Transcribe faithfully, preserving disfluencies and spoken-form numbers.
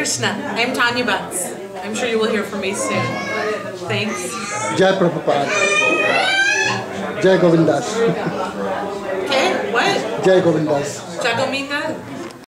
Krishna. I'm Tanya Butts. I'm sure you will hear from me soon. Thanks. Jai Prabhupada. Jai Govindas. Okay, what? Jai Govindas. Jagominda?